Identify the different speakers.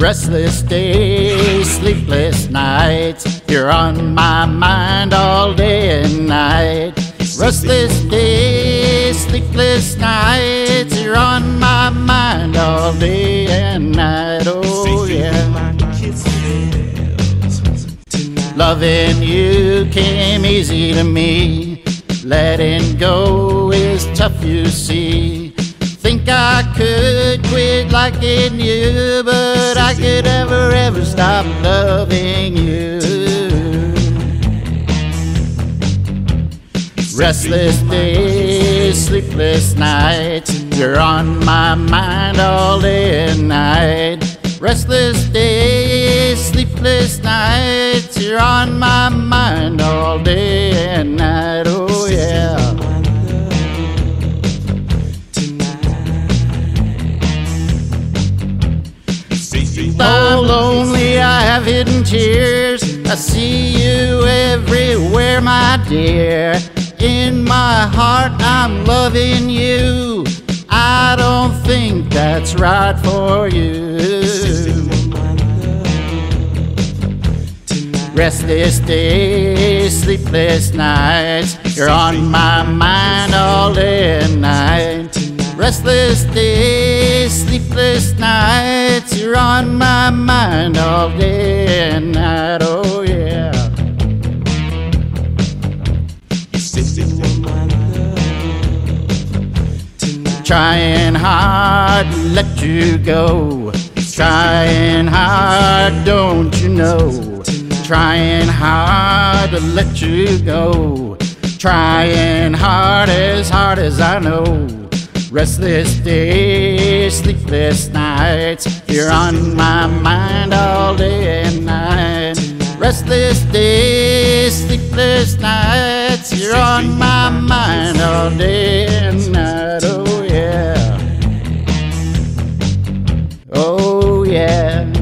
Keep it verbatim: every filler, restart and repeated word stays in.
Speaker 1: Restless days, sleepless nights, you're on my mind all day and night. Restless days, sleepless nights, you're on my mind all day and night. Oh yeah. Loving you came easy to me. Letting go is tough, you see. Think I could quit liking you, but I could never ever stop loving you. Restless days, sleepless nights, you're on my mind all day and night. Restless days, sleepless nights, you're on my mind all day and night. Oh yeah. Though lonely, I have hidden tears. I see you everywhere, my dear. In my heart, I'm loving you. I don't think that's right for you. Restless days, sleepless nights, you're on my mind all day and night. Restless days, sleepless nights, you're on my mind all day and night. Oh yeah. Trying hard to let you go. Trying hard, don't you know? Trying hard to let you go. Trying hard, as hard as I know. Restless days, sleepless nights, you're on my mind all day and night. Restless days, sleepless nights, you're on my mind all day and night. Oh yeah. Oh yeah.